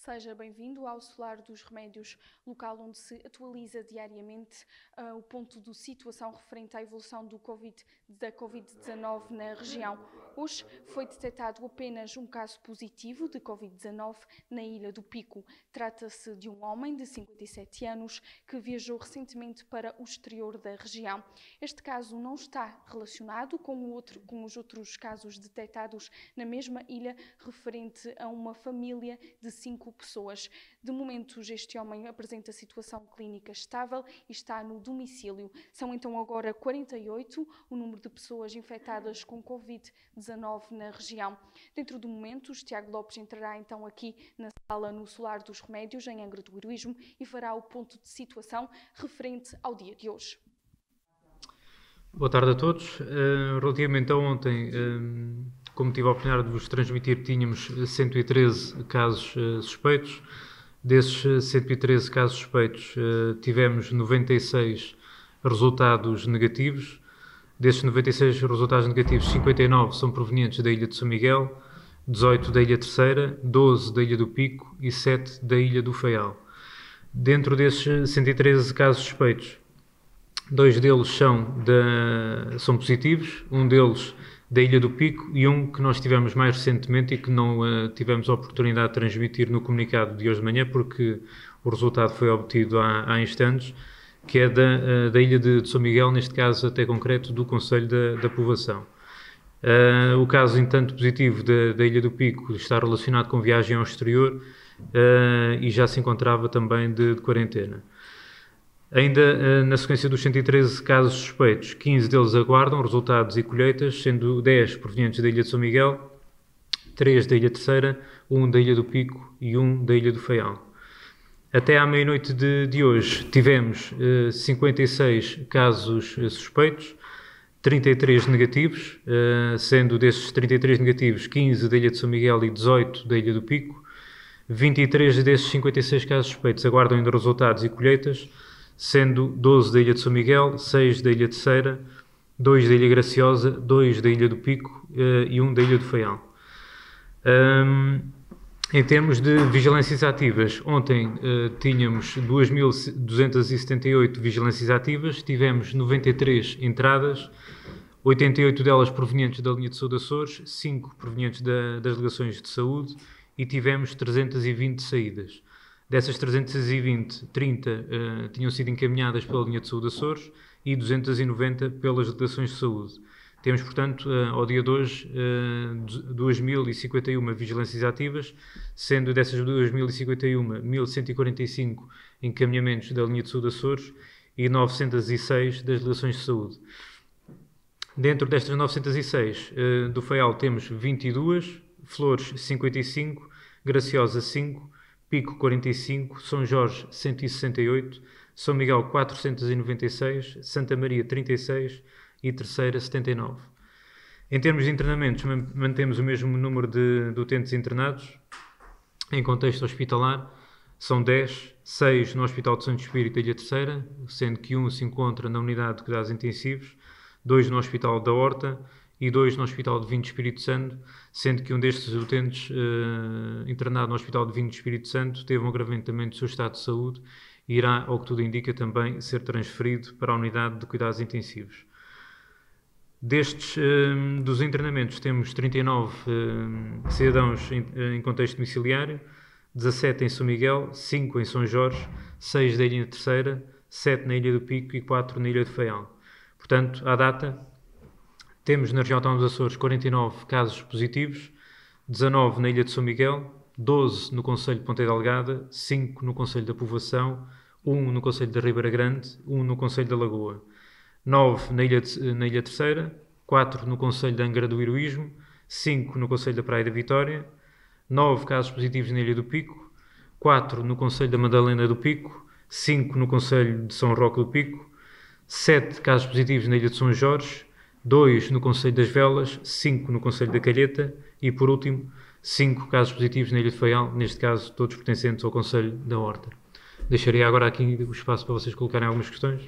Seja bem-vindo ao Solar dos Remédios, local onde se atualiza diariamente o ponto de situação referente à evolução da Covid-19 na região. Hoje foi detectado apenas um caso positivo de Covid-19 na Ilha do Pico. Trata-se de um homem de 57 anos que viajou recentemente para o exterior da região. Este caso não está relacionado com os outros casos detectados na mesma ilha, referente a uma família de 5 pessoas. De momento, este homem apresenta situação clínica estável e está no domicílio. São então agora 48 o número de pessoas infectadas com Covid-19 na região. Dentro do momento, Tiago Lopes entrará então aqui na sala no Solar dos Remédios, em Angra do Heroísmo, e fará o ponto de situação referente ao dia de hoje. Boa tarde a todos. Relativamente a ontem, como tive a oportunidade de vos transmitir, tínhamos 113 casos suspeitos. Desses 113 casos suspeitos, tivemos 96 resultados negativos. Desses 96 resultados negativos, 59 são provenientes da Ilha de São Miguel, 18 da Ilha Terceira, 12 da Ilha do Pico e 7 da Ilha do Faial. Dentro desses 113 casos suspeitos, 2 deles são positivos, um deles da Ilha do Pico e um que nós tivemos mais recentemente e que não tivemos a oportunidade de transmitir no comunicado de hoje de manhã, porque o resultado foi obtido há instantes, que é da Ilha de São Miguel, neste caso até concreto do Concelho da Povoação. O caso, entanto, positivo da Ilha do Pico está relacionado com viagem ao exterior e já se encontrava também de quarentena. Ainda na sequência dos 113 casos suspeitos, 15 deles aguardam resultados e colheitas, sendo 10 provenientes da Ilha de São Miguel, 3 da Ilha Terceira, 1 da Ilha do Pico e 1 da Ilha do Faial. Até à meia-noite de hoje tivemos 56 casos suspeitos, 33 negativos, sendo desses 33 negativos 15 da Ilha de São Miguel e 18 da Ilha do Pico. 23 desses 56 casos suspeitos aguardam ainda resultados e colheitas, sendo 12 da Ilha de São Miguel, 6 da Ilha Terceira, 2 da Ilha Graciosa, 2 da Ilha do Pico e 1 da Ilha do Faial. Em termos de vigilâncias ativas, ontem tínhamos 2.278 vigilâncias ativas, tivemos 93 entradas, 88 delas provenientes da linha de saúde Açores, 5 provenientes das delegações de saúde e tivemos 320 saídas. Dessas 320, 30 tinham sido encaminhadas pela linha de saúde Açores e 290 pelas delegações de saúde. Temos, portanto, ao dia de hoje, 2.051 vigilâncias ativas, sendo dessas 2.051, 1.145 encaminhamentos da linha de saúde Açores e 906 das delegações de saúde. Dentro destas 906, do Faial temos 22, Flores 55, Graciosa 5, Pico 45, São Jorge 168, São Miguel 496, Santa Maria 36 e Terceira 79. Em termos de internamentos, mantemos o mesmo número de utentes internados. Em contexto hospitalar, são 10, 6 no Hospital de Santo Espírito da Ilha Terceira, sendo que 1 se encontra na unidade de cuidados intensivos, 2 no Hospital da Horta e 2 no Hospital de Vinho do Espírito Santo, sendo que um destes utentes internado no Hospital de Vinho do Espírito Santo teve um agravamento do seu estado de saúde e irá, ao que tudo indica, também ser transferido para a unidade de cuidados intensivos. Dos internamentos, temos 39 cidadãos em contexto domiciliário, 17 em São Miguel, 5 em São Jorge, 6 na Ilha Terceira, 7 na Ilha do Pico e 4 na Ilha de Faial. Portanto, à data, temos na região autónoma dos Açores 49 casos positivos, 19 na Ilha de São Miguel, 12 no Concelho de Ponta Delgada, 5 no Concelho da Povoação, 1 no Concelho da Ribeira Grande, 1 no Concelho da Lagoa, 9 na Ilha Terceira, 4 no Concelho de Angra do Heroísmo, 5 no Concelho da Praia da Vitória, 9 casos positivos na Ilha do Pico, 4 no Concelho da Madalena do Pico, 5 no Concelho de São Roque do Pico, 7 casos positivos na Ilha de São Jorge, 2 no Concelho das Velas, 5 no Concelho da Calheta e, por último, 5 casos positivos na Ilha de Faial, neste caso todos pertencentes ao Concelho da Horta. Deixaria agora aqui o espaço para vocês colocarem algumas questões.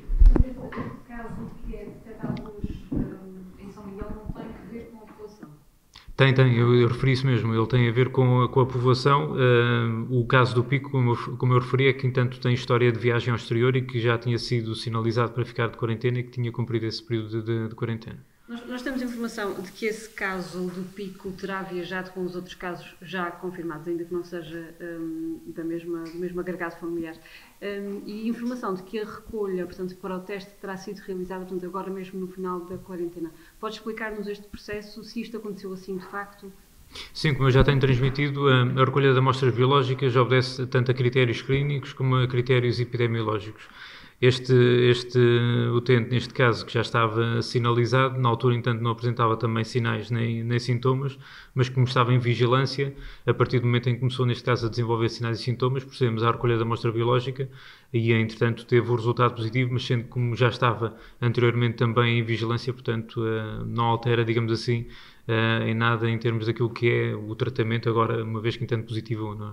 O caso que é detectado hoje em São Miguel não tem que ver com a população? Tem, eu referi isso mesmo, ele tem a ver com a povoação. O caso do Pico, como eu referi, é que, entanto, tem história de viagem ao exterior e que já tinha sido sinalizado para ficar de quarentena e que tinha cumprido esse período de quarentena. Nós temos informação de que esse caso do Pico terá viajado com os outros casos já confirmados, ainda que não seja do mesmo agregado familiar. E informação de que a recolha, portanto, para o teste terá sido realizada, portanto, agora mesmo no final da quarentena. Pode explicar-nos este processo, se isto aconteceu assim de facto? Sim, como eu já tenho transmitido, a recolha de amostras biológicas obedece tanto a critérios clínicos como a critérios epidemiológicos. Este utente, neste caso, que já estava sinalizado, na altura, entanto, não apresentava também sinais nem sintomas, mas como estava em vigilância, a partir do momento em que começou, neste caso, a desenvolver sinais e sintomas, procedemos à recolha da amostra biológica e, entretanto, teve o resultado positivo, mas sendo como já estava anteriormente também em vigilância, portanto, não altera, digamos assim, em nada em termos daquilo que é o tratamento, agora, uma vez que entanto positivo, não é?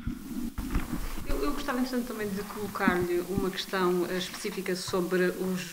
Eu gostava, entretanto, também de colocar-lhe uma questão específica sobre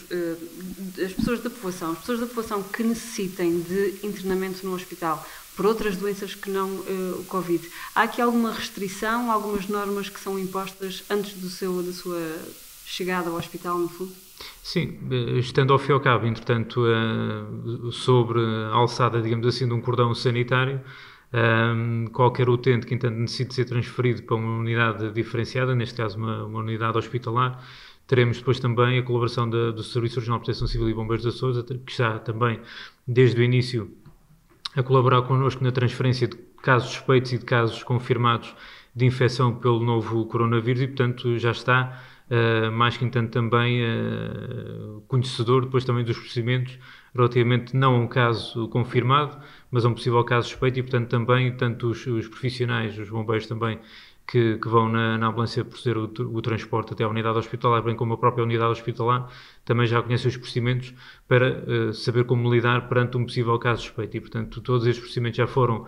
as pessoas da povoação. As pessoas da povoação que necessitem de internamento no hospital por outras doenças que não o Covid. Há aqui alguma restrição, algumas normas que são impostas antes da sua chegada ao hospital, no fundo? Sim, estando ao fim e ao cabo, entretanto, sobre a alçada, digamos assim, de um cordão sanitário, qualquer utente que, entanto, necessite ser transferido para uma unidade diferenciada, neste caso uma unidade hospitalar, teremos depois também a colaboração do Serviço Regional de Proteção Civil e Bombeiros de Açores, que está também, desde o início, a colaborar connosco na transferência de casos suspeitos e de casos confirmados de infecção pelo novo coronavírus e, portanto, já está mais que entanto também conhecedor depois também dos procedimentos relativamente não a um caso confirmado, mas a um possível caso suspeito e, portanto, também tanto os profissionais, os bombeiros também, que vão na ambulância proceder o transporte até à unidade hospitalar, bem como a própria unidade hospitalar, também já conhecem os procedimentos para saber como lidar perante um possível caso suspeito. E, portanto, todos estes procedimentos já foram,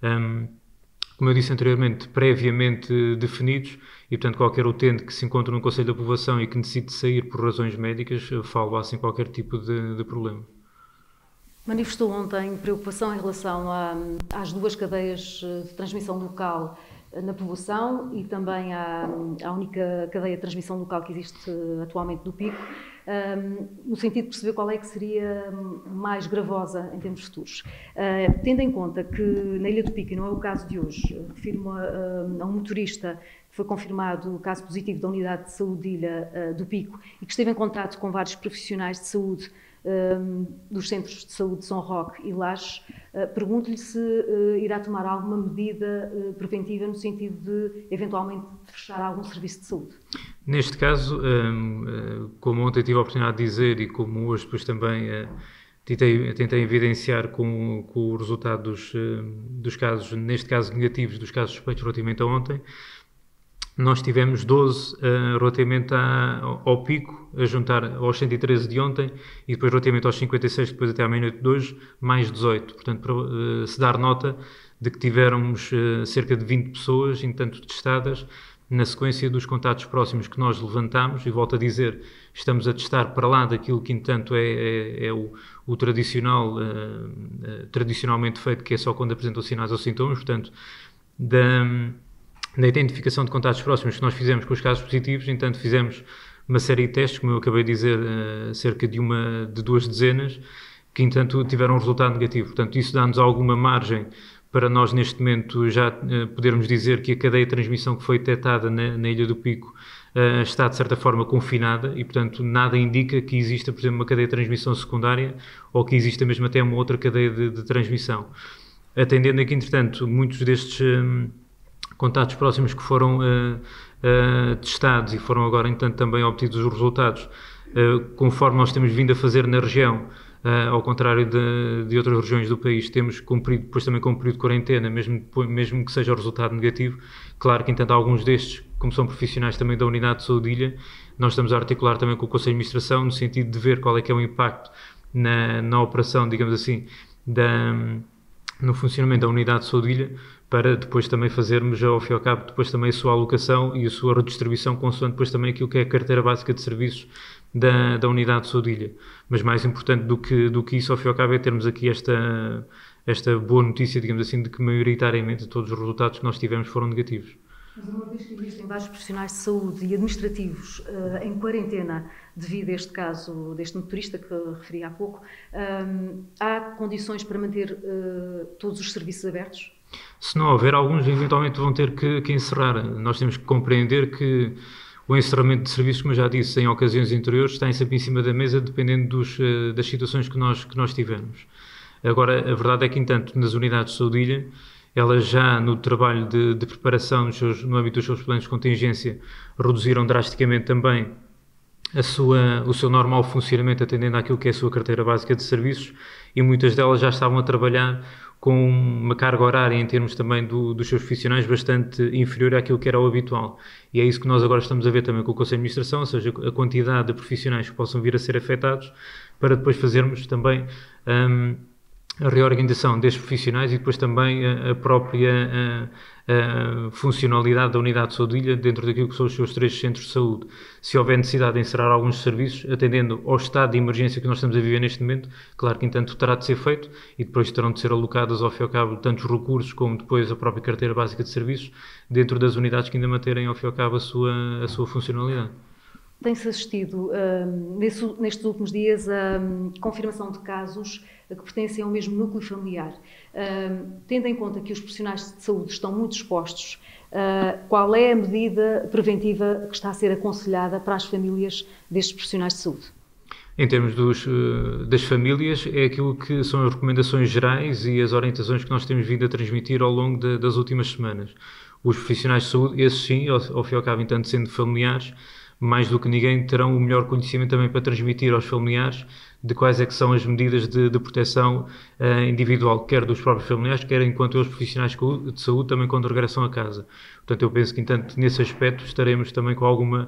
como eu disse anteriormente, previamente definidos e, portanto, qualquer utente que se encontre num conselho da povoação e que necessite sair por razões médicas, falo sem qualquer tipo de problema. Manifestou ontem preocupação em relação às duas cadeias de transmissão local na povoação e também à única cadeia de transmissão local que existe atualmente do Pico, no sentido de perceber qual é que seria mais gravosa em termos futuros. Tendo em conta que na Ilha do Pico, e não é o caso de hoje, refiro a um motorista que foi confirmado o caso positivo da Unidade de Saúde de Ilha do Pico e que esteve em contato com vários profissionais de saúde dos centros de saúde de São Roque e Lages, pergunto-lhe se irá tomar alguma medida preventiva no sentido de, eventualmente, fechar algum serviço de saúde. Neste caso, como ontem tive a oportunidade de dizer e como hoje depois também tentei evidenciar com o resultado dos casos, neste caso negativos, dos casos suspeitos relativamente a ontem, nós tivemos 12 relativamente ao Pico, a juntar aos 113 de ontem e depois relativamente aos 56, depois até à meia-noite de hoje, mais 18. Portanto, para se dar nota de que tivemos cerca de 20 pessoas, entanto, testadas, na sequência dos contatos próximos que nós levantámos, e volto a dizer, estamos a testar para lá daquilo que, entanto, é o tradicional, tradicionalmente feito, que é só quando apresentam sinais ou sintomas, portanto, da identificação de contatos próximos que nós fizemos com os casos positivos, entanto fizemos uma série de testes, como eu acabei de dizer, cerca de 2 dezenas, que entanto tiveram um resultado negativo. Portanto, isso dá-nos alguma margem para nós neste momento já podermos dizer que a cadeia de transmissão que foi detectada na Ilha do Pico está de certa forma confinada e, portanto, nada indica que exista, por exemplo, uma cadeia de transmissão secundária ou que exista mesmo até uma outra cadeia de transmissão. Atendendo aqui, entretanto, muitos destes contatos próximos que foram testados e foram agora, entanto, também obtidos os resultados, conforme nós temos vindo a fazer na região, ao contrário de outras regiões do país, temos cumprido, depois também com um período de quarentena, mesmo que seja o resultado negativo. Claro que, entanto, alguns destes, como são profissionais também da Unidade de Saúde de Ilha, nós estamos a articular também com o Conselho de Administração, no sentido de ver qual é que é o impacto na operação, digamos assim, no funcionamento da Unidade de Saúde de Ilha, para depois também fazermos, ao fim e ao cabo, depois também a sua alocação e a sua redistribuição, consoante depois também aquilo que é a carteira básica de serviços da Unidade de Saúde de Ilha. Mas mais importante do que isso, ao fim e ao cabo, é termos aqui esta boa notícia, digamos assim, de que maioritariamente todos os resultados que nós tivemos foram negativos. Mas uma vez que existem vários profissionais de saúde e administrativos em quarentena devido a este caso deste motorista que referi há pouco, há condições para manter todos os serviços abertos? Se não houver, alguns eventualmente vão ter que encerrar. Nós temos que compreender que o encerramento de serviços, como eu já disse, em ocasiões anteriores, está sempre em cima da mesa, dependendo das situações que nós tivermos. Agora, a verdade é que, entanto, nas unidades de saúde, elas já no trabalho de preparação no âmbito dos seus planos de contingência reduziram drasticamente também o seu normal funcionamento, atendendo àquilo que é a sua carteira básica de serviços, e muitas delas já estavam a trabalhar com uma carga horária em termos também dos seus profissionais bastante inferior àquilo que era o habitual. E é isso que nós agora estamos a ver também com o Conselho de Administração, ou seja, a quantidade de profissionais que possam vir a ser afetados, para depois fazermos também a reorganização destes profissionais e depois também a própria funcionalidade da unidade de saúde dentro daquilo que são os seus 3 centros de saúde. Se houver necessidade de encerrar alguns serviços, atendendo ao estado de emergência que nós estamos a viver neste momento, claro que entanto terá de ser feito e depois terão de ser alocados ao fim e ao cabo tantos recursos como depois a própria carteira básica de serviços dentro das unidades que ainda manterem ao fim e ao cabo a sua funcionalidade. Tem-se assistido nestes últimos dias a confirmação de casos que pertencem ao mesmo núcleo familiar. Tendo em conta que os profissionais de saúde estão muito expostos, qual é a medida preventiva que está a ser aconselhada para as famílias destes profissionais de saúde? Em termos das famílias, é aquilo que são as recomendações gerais e as orientações que nós temos vindo a transmitir ao longo das últimas semanas. Os profissionais de saúde, esses sim, ao fim e ao cabo, entanto, sendo familiares, mais do que ninguém terão o melhor conhecimento também para transmitir aos familiares de quais é que são as medidas de proteção individual, quer dos próprios familiares, quer enquanto os profissionais de saúde, também quando regressam a casa. Portanto, eu penso que, entanto, nesse aspecto estaremos também com alguma,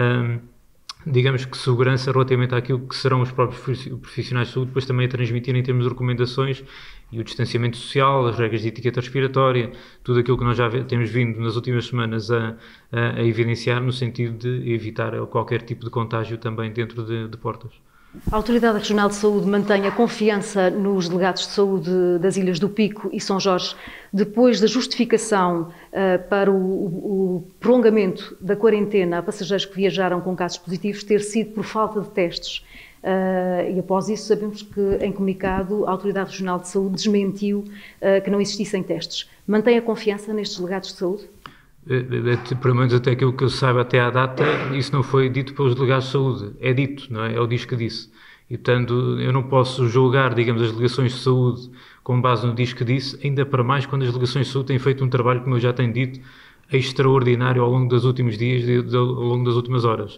digamos que, segurança relativamente àquilo que serão os próprios profissionais de saúde, depois também a transmitir em termos de recomendações e o distanciamento social, as regras de etiqueta respiratória, tudo aquilo que nós já temos vindo nas últimas semanas a evidenciar no sentido de evitar qualquer tipo de contágio também dentro de portas. A Autoridade Regional de Saúde mantém a confiança nos delegados de saúde das Ilhas do Pico e São Jorge, depois da justificação para o prolongamento da quarentena a passageiros que viajaram com casos positivos ter sido por falta de testes. E após isso sabemos que, em comunicado, a Autoridade Regional de Saúde desmentiu que não existissem testes. Mantém a confiança nestes delegados de saúde? Pelo menos até aquilo que eu saiba até à data, isso não foi dito pelos delegados de saúde. É dito, não é? É o diz que disse. E, portanto, eu não posso julgar, digamos, as delegações de saúde com base no diz que disse, ainda para mais quando as delegações de saúde têm feito um trabalho, como eu já tenho dito, extraordinário ao longo dos últimos dias, ao longo das últimas horas.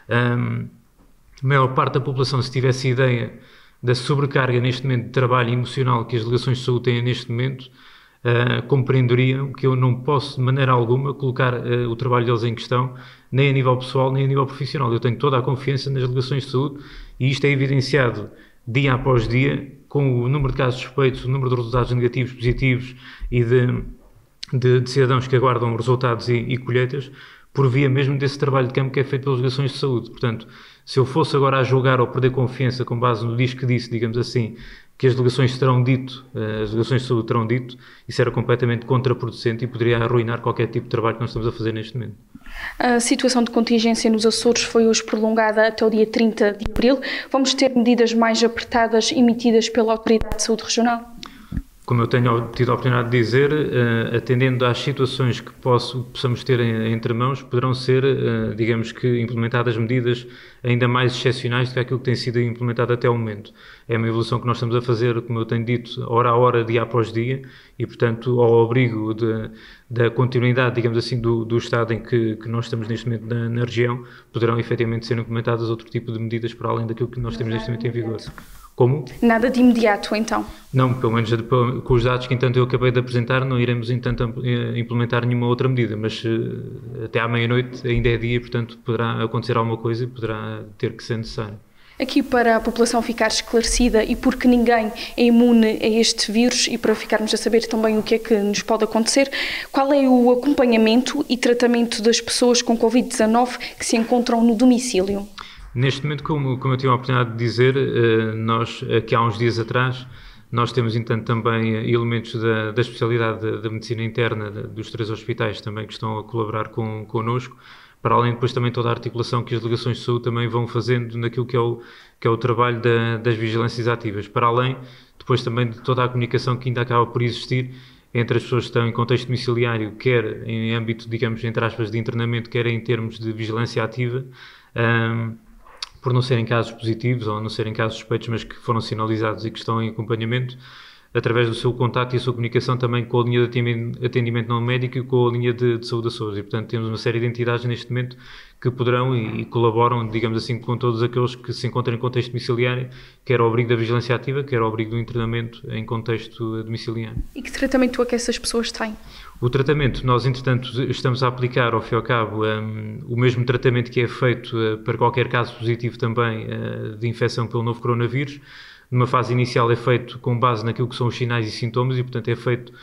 A maior parte da população, se tivesse ideia da sobrecarga neste momento de trabalho emocional que as delegações de saúde têm neste momento, compreenderiam que eu não posso de maneira alguma colocar o trabalho deles em questão, nem a nível pessoal, nem a nível profissional. Eu tenho toda a confiança nas delegações de saúde e isto é evidenciado dia após dia com o número de casos suspeitos, o número de resultados negativos, positivos e de cidadãos que aguardam resultados e colheitas, por via mesmo desse trabalho de campo que é feito pelas delegações de saúde. Portanto, se eu fosse agora a julgar ou perder confiança com base no diz que disse, digamos assim, que as delegações terão dito, as delegações de saúde terão dito, isso era completamente contraproducente e poderia arruinar qualquer tipo de trabalho que nós estamos a fazer neste momento. A situação de contingência nos Açores foi hoje prolongada até o dia 30 de abril. Vamos ter medidas mais apertadas emitidas pela Autoridade de Saúde Regional? Como eu tenho tido a oportunidade de dizer, atendendo às situações que possamos ter entre mãos, poderão ser, digamos que, implementadas medidas ainda mais excepcionais do que aquilo que tem sido implementado até o momento. É uma evolução que nós estamos a fazer, como eu tenho dito, hora a hora, dia após dia, e, portanto, ao abrigo da continuidade, digamos assim, do estado em que nós estamos neste momento na região, poderão efetivamente ser implementadas outro tipo de medidas para além daquilo que nós temos neste momento em vigor. Como? Nada de imediato, então? Não, pelo menos com os dados que, entanto, eu acabei de apresentar, não iremos, entanto, implementar nenhuma outra medida, mas até à meia-noite ainda é dia, portanto, poderá acontecer alguma coisa e poderá ter que ser necessário. Aqui, para a população ficar esclarecida e porque ninguém é imune a este vírus e para ficarmos a saber também o que é que nos pode acontecer, qual é o acompanhamento e tratamento das pessoas com Covid-19 que se encontram no domicílio? Neste momento, como eu tive a oportunidade de dizer, nós, aqui há uns dias atrás, Nós temos, entanto, também elementos da especialidade da medicina interna dos 3 hospitais também que estão a colaborar connosco, para além depois também toda a articulação que as delegações de saúde também vão fazendo naquilo que é o trabalho das vigilâncias ativas, para além depois também de toda a comunicação que ainda acaba por existir entre as pessoas que estão em contexto domiciliário, quer em âmbito, digamos, entre aspas, de internamento, quer em termos de vigilância ativa, por não serem casos positivos ou não serem casos suspeitos, mas que foram sinalizados e que estão em acompanhamento, através do seu contacto e a sua comunicação também com a linha de atendimento não médico e com a linha de saúde a SOS. E, portanto, temos uma série de entidades neste momento que poderão e colaboram, digamos assim, com todos aqueles que se encontram em contexto domiciliário, quer ao abrigo da vigilância ativa, quer ao abrigo do internamento em contexto domiciliário. E que tratamento é que essas pessoas têm? O tratamento, nós entretanto estamos a aplicar ao fim e ao cabo o mesmo tratamento que é feito para qualquer caso positivo também de infecção pelo novo coronavírus. Numa fase inicial é feito com base naquilo que são os sinais e sintomas e, portanto, é feito,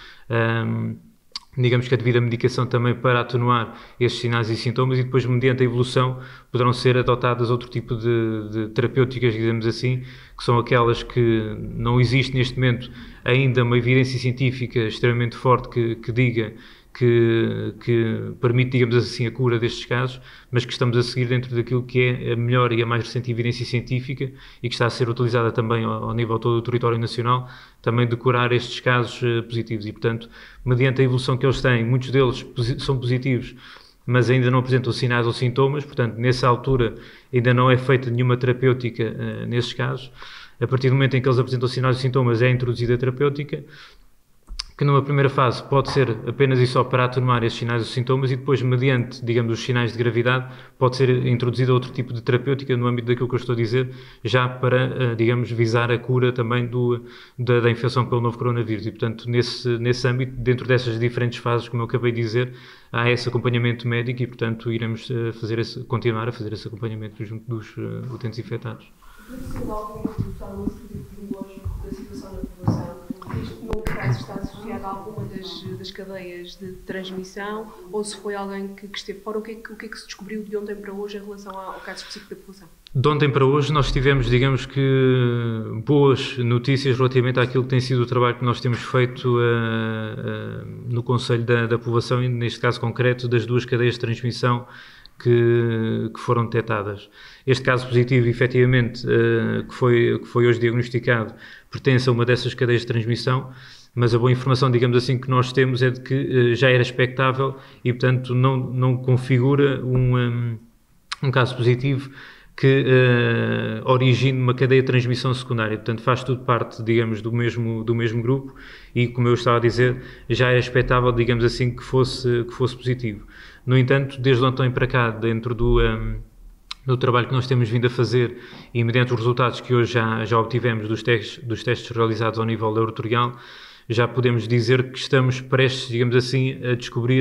digamos que a devida medicação também para atenuar esses sinais e sintomas e depois, mediante a evolução, poderão ser adotadas outro tipo de terapêuticas, digamos assim, que são aquelas que não existe neste momento ainda uma evidência científica extremamente forte que diga que permite, digamos assim, a cura destes casos, mas que estamos a seguir dentro daquilo que é a melhor e a mais recente evidência científica e que está a ser utilizada também ao nível todo do território nacional, também de curar estes casos positivos. E, portanto, mediante a evolução que eles têm, muitos deles são positivos, mas ainda não apresentam sinais ou sintomas, portanto, nessa altura ainda não é feita nenhuma terapêutica nesses casos. A partir do momento em que eles apresentam sinais e sintomas, é introduzida a terapêutica, que numa primeira fase pode ser apenas e só para atenuar esses sinais ou sintomas e depois, mediante, digamos, os sinais de gravidade, pode ser introduzida outro tipo de terapêutica no âmbito daquilo que eu estou a dizer, já para, digamos, visar a cura também da infecção pelo novo coronavírus. E, portanto, nesse âmbito, dentro dessas diferentes fases, como eu acabei de dizer, há esse acompanhamento médico e, portanto, iremos continuar a fazer esse acompanhamento junto dos utentes infectados. Isto no caso está associado a alguma das cadeias de transmissão ou se foi alguém que esteve fora, o que é que se descobriu de ontem para hoje em relação ao caso específico da população? De ontem para hoje nós tivemos, digamos que, boas notícias relativamente àquilo que tem sido o trabalho que nós temos feito no Conselho da Povoação e neste caso concreto das 2 cadeias de transmissão que foram detectadas. Este caso positivo, efetivamente, que foi hoje diagnosticado, pertence a uma dessas cadeias de transmissão, mas a boa informação, digamos assim, que nós temos é de que já era expectável e, portanto, não configura um caso positivo que origine uma cadeia de transmissão secundária. Portanto, faz tudo parte, digamos, do mesmo grupo e, como eu estava a dizer, já é expectável, digamos assim, que fosse positivo. No entanto, desde ontem para cá, dentro do trabalho que nós temos vindo a fazer e mediante os resultados que hoje já obtivemos dos testes realizados ao nível laboratorial, já podemos dizer que estamos prestes, digamos assim, a descobrir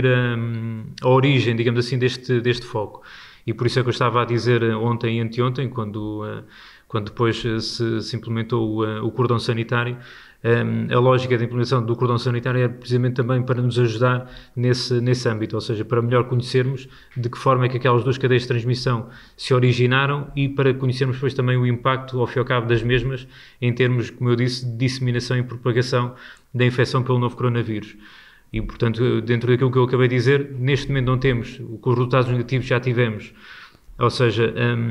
a origem, digamos assim, deste foco. E por isso é que eu estava a dizer ontem e anteontem, quando depois se implementou o cordão sanitário, a lógica da implementação do cordão sanitário é precisamente também para nos ajudar nesse âmbito, ou seja, para melhor conhecermos de que forma é que aquelas 2 cadeias de transmissão se originaram e para conhecermos depois também o impacto, ao fim e ao cabo, das mesmas, em termos, como eu disse, de disseminação e propagação da infecção pelo novo coronavírus. E, portanto, dentro daquilo que eu acabei de dizer, neste momento não temos, com os resultados negativos já tivemos, ou seja,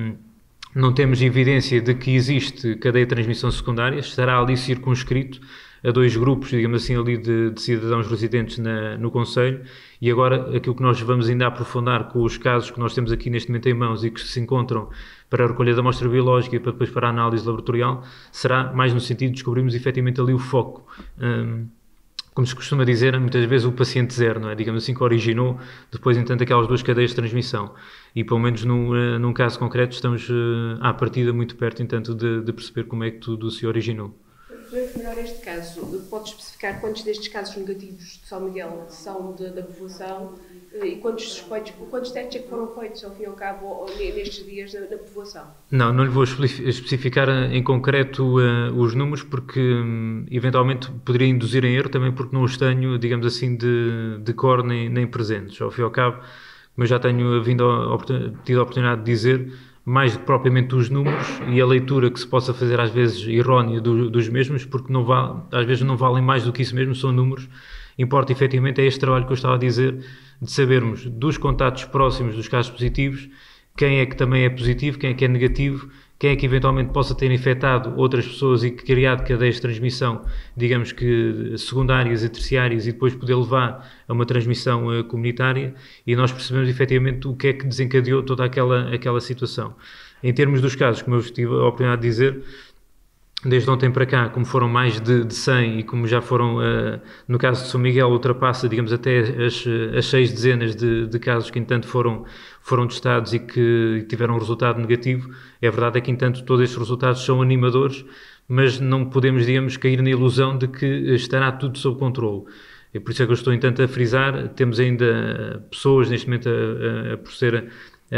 não temos evidência de que existe cadeia de transmissão secundária, estará ali circunscrito a 2 grupos, digamos assim, ali de cidadãos residentes no Conselho, e agora aquilo que nós vamos ainda aprofundar com os casos que nós temos aqui neste momento em mãos e que se encontram para a recolha da amostra biológica e para depois para a análise laboratorial, será mais no sentido de descobrirmos efetivamente ali o foco. Como se costuma dizer, muitas vezes o paciente zero, não é? Digamos assim, que originou depois, entanto, aquelas 2 cadeias de transmissão. E, pelo menos num caso concreto, estamos à partida muito perto, entanto, de perceber como é que tudo se originou. Para melhor este caso, pode especificar quantos destes casos negativos de São Miguel são da população e quantos suspeitos, quantos testes é que foram feitos, ao fim e ao cabo, nestes dias na população? Não lhe vou especificar em concreto os números, porque eventualmente poderia induzir em erro, também porque não os tenho, digamos assim, de cor nem presentes. Ao fim e ao cabo, como eu já tenho tido a oportunidade de dizer, mais do que propriamente os números e a leitura que se possa fazer às vezes errónea dos mesmos, porque às vezes não valem mais do que isso mesmo, são números. Importa efetivamente é este trabalho que eu estava a dizer, de sabermos dos contactos próximos dos casos positivos, quem é que também é positivo, quem é negativo, quem é que eventualmente possa ter infectado outras pessoas e criado cadeias de transmissão, digamos que secundárias e terciárias, e depois poder levar a uma transmissão comunitária, e nós percebemos efetivamente o que é que desencadeou toda aquela situação. Em termos dos casos, como eu tive a oportunidade de dizer, desde ontem para cá, como foram mais de 100 e como já foram, no caso de São Miguel, ultrapassa, digamos, até as 6 dezenas de casos que, entanto, foram testados e que tiveram um resultado negativo. É verdade que, entanto, todos estes resultados são animadores, mas não podemos, digamos, cair na ilusão de que estará tudo sob controle. E por isso é que eu estou, entanto, a frisar. Temos ainda pessoas, neste momento, a proceder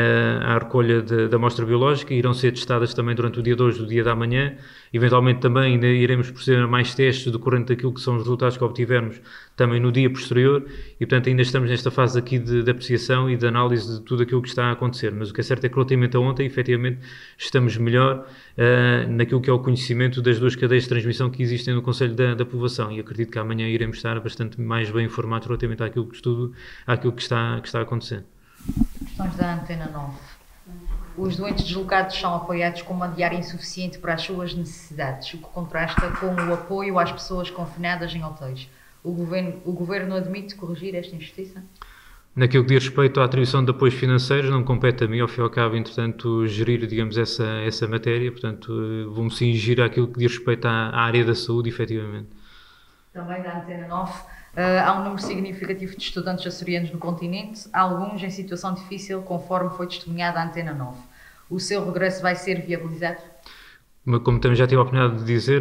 à recolha da amostra biológica, irão ser testadas também durante o dia de hoje, o dia da manhã. Eventualmente também ainda iremos proceder a mais testes decorrente daquilo que são os resultados que obtivermos também no dia posterior, e portanto ainda estamos nesta fase aqui de apreciação e de análise de tudo aquilo que está a acontecer. Mas o que é certo é que relativamente a ontem, efetivamente, estamos melhor naquilo que é o conhecimento das duas cadeias de transmissão que existem no Conselho da Povoação, e acredito que amanhã iremos estar bastante mais bem informados relativamente àquilo que está a acontecer. Questões da Antena 9. Os doentes deslocados são apoiados com uma diária insuficiente para as suas necessidades, o que contrasta com o apoio às pessoas confinadas em hotéis. O Governo admite corrigir esta injustiça? Naquilo que diz respeito à atribuição de apoios financeiros, não compete a mim, ao fim e ao cabo, entretanto, gerir, digamos, essa matéria. Portanto, vou-me cingir àquilo que diz respeito à área da saúde, efetivamente. Também da Antena 9. Há um número significativo de estudantes açorianos no continente, alguns em situação difícil, conforme foi testemunhado à Antena 9. O seu regresso vai ser viabilizado? Como também já tive a oportunidade de dizer,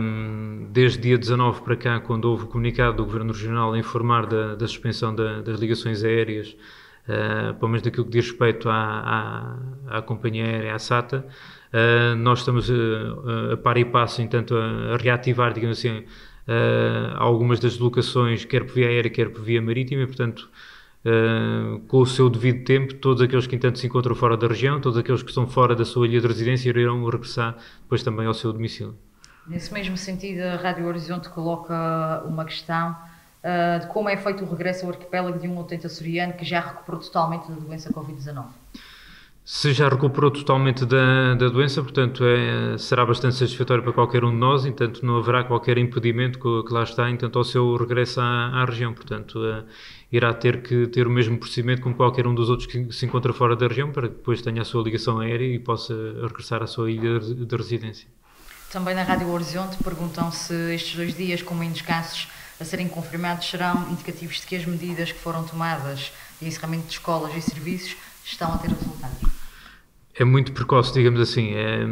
desde dia 19 para cá, quando houve o comunicado do Governo Regional a informar da suspensão das ligações aéreas, pelo menos daquilo que diz respeito à companhia aérea, à SATA, nós estamos a par e passo, entanto, a reativar, digamos assim, algumas das deslocações, quer por via aérea, quer por via marítima, e, portanto, com o seu devido tempo, todos aqueles que, entanto, se encontram fora da região, todos aqueles que estão fora da sua ilha de residência, irão regressar depois também ao seu domicílio. Nesse mesmo sentido, a Rádio Horizonte coloca uma questão de como é feito o regresso ao arquipélago de um utente açoriano que já recuperou totalmente da doença Covid-19. Se já recuperou totalmente da doença, portanto, será bastante satisfatório para qualquer um de nós, entanto, não haverá qualquer impedimento que lá está, entanto, ao seu regresso à região. Portanto, irá ter que ter o mesmo procedimento como qualquer um dos outros que se encontra fora da região, para que depois tenha a sua ligação aérea e possa regressar à sua ilha de residência. Também na Rádio Horizonte perguntam se estes 2 dias, com menos casos a serem confirmados, serão indicativos de que as medidas que foram tomadas de encerramento de escolas e serviços estão a ter resultados. É muito precoce, digamos assim.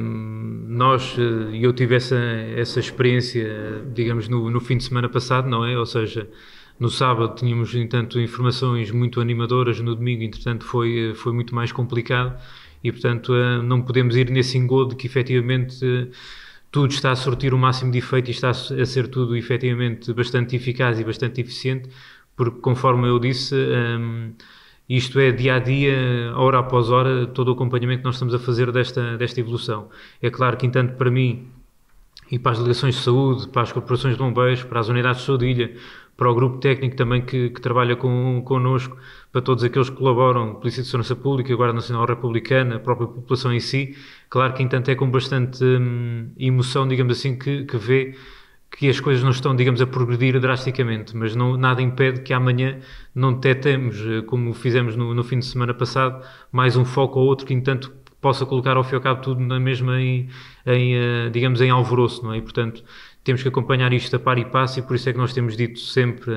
Eu tive essa experiência, digamos, no fim de semana passado, não é? Ou seja, no sábado tínhamos, entanto, informações muito animadoras, no domingo, entretanto, foi muito mais complicado e, portanto, não podemos ir nesse engodo que, efetivamente, tudo está a surtir o máximo de efeito e está a ser tudo, efetivamente, bastante eficaz e bastante eficiente, porque, conforme eu disse, isto é dia a dia, hora após hora, todo o acompanhamento que nós estamos a fazer desta evolução. É claro que, entanto, para mim e para as delegações de saúde, para as corporações de bombeiros, para as unidades de saúde de ilha, para o grupo técnico também que trabalha connosco, para todos aqueles que colaboram, Polícia de Segurança Pública, Guarda Nacional Republicana, a própria população em si, claro que, entanto, é com bastante emoção, digamos assim, que vê que as coisas não estão, digamos, a progredir drasticamente, mas nada impede que amanhã não detectemos, como fizemos no fim de semana passado, mais um foco ou outro que, entanto, possa colocar ao fim e ao cabo tudo na mesma digamos, em alvoroço, não é? E, portanto, temos que acompanhar isto a par e passo, e por isso é que nós temos dito sempre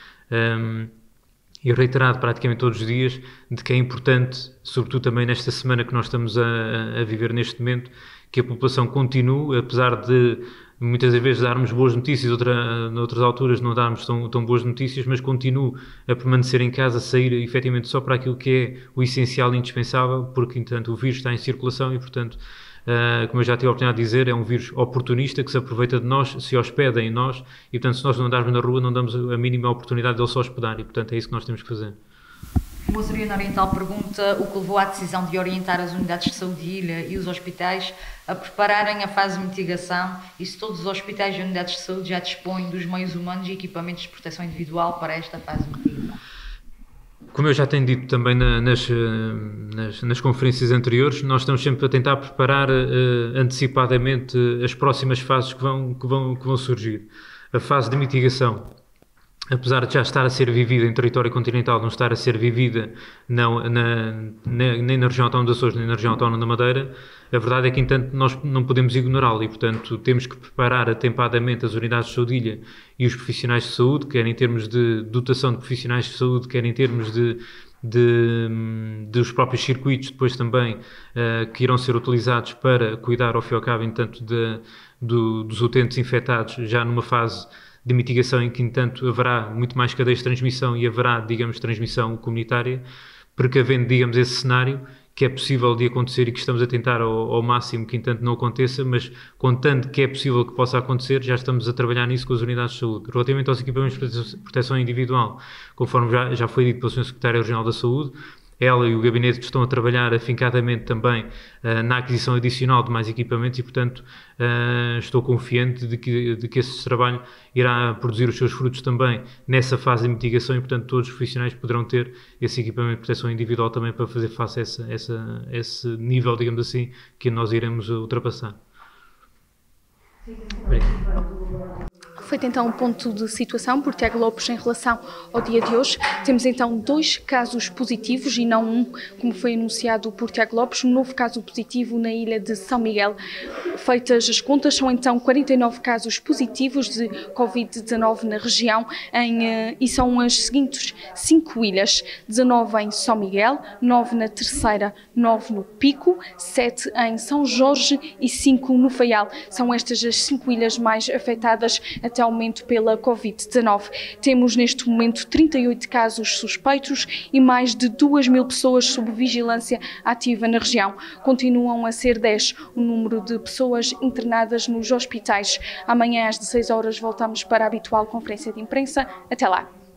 e reiterado praticamente todos os dias de que é importante, sobretudo também nesta semana que nós estamos a viver neste momento, que a população continue, apesar de muitas vezes darmos boas notícias, noutras alturas não darmos tão boas notícias, mas continue a permanecer em casa, a sair efetivamente só para aquilo que é o essencial e indispensável, porque, entanto, o vírus está em circulação e, portanto, como eu já tive a oportunidade de dizer, é um vírus oportunista que se aproveita de nós, se hospeda em nós, e, portanto, se nós não andarmos na rua, não damos a mínima oportunidade de ele se hospedar, e, portanto, é isso que nós temos que fazer. O Açoriano Oriental pergunta o que levou à decisão de orientar as unidades de saúde de ilha e os hospitais a prepararem a fase de mitigação e se todos os hospitais e unidades de saúde já dispõem dos meios humanos e equipamentos de proteção individual para esta fase de mitigação. Como eu já tenho dito também nas conferências anteriores, nós estamos sempre a tentar preparar antecipadamente as próximas fases que vão surgir. A fase de mitigação, apesar de já estar a ser vivida em território continental, não estar a ser vivida nem na região autónoma dos Açores, nem na região autónoma da Madeira, a verdade é que, entanto, nós não podemos ignorá-la e, portanto, temos que preparar atempadamente as unidades de saúde de ilha e os profissionais de saúde, quer em termos de dotação de profissionais de saúde, quer em termos dos próprios circuitos depois também que irão ser utilizados para cuidar ao fim e ao cabo, entanto, dos utentes infectados já numa fase de mitigação em que, entanto, haverá muito mais cadeias de transmissão e haverá, digamos, transmissão comunitária, precavendo, digamos, esse cenário que é possível de acontecer e que estamos a tentar ao máximo que, entanto, não aconteça, mas contando que é possível que possa acontecer, já estamos a trabalhar nisso com as unidades de saúde. Relativamente aos equipamentos de proteção individual, conforme já foi dito pelo Sr. Secretário Regional da Saúde, ela e o gabinete estão a trabalhar afincadamente também na aquisição adicional de mais equipamentos e, portanto, estou confiante de que esse trabalho irá produzir os seus frutos também nessa fase de mitigação e, portanto, todos os profissionais poderão ter esse equipamento de proteção individual também para fazer face a esse nível, digamos assim, que nós iremos ultrapassar. Obrigado. Feito então um ponto de situação por Tiago Lopes em relação ao dia de hoje. Temos então 2 casos positivos e não um, como foi anunciado por Tiago Lopes, um novo caso positivo na ilha de São Miguel. Feitas as contas, são então 49 casos positivos de Covid-19 na região e são as seguintes 5 ilhas: 19 em São Miguel, 9 na Terceira, 9 no Pico, 7 em São Jorge e 5 no Faial. São estas as 5 ilhas mais afetadas até ao momento pela Covid-19. Temos neste momento 38 casos suspeitos e mais de 2.000 pessoas sob vigilância ativa na região. Continuam a ser 10 o número de pessoas internadas nos hospitais. Amanhã às 16 horas voltamos para a habitual conferência de imprensa. Até lá.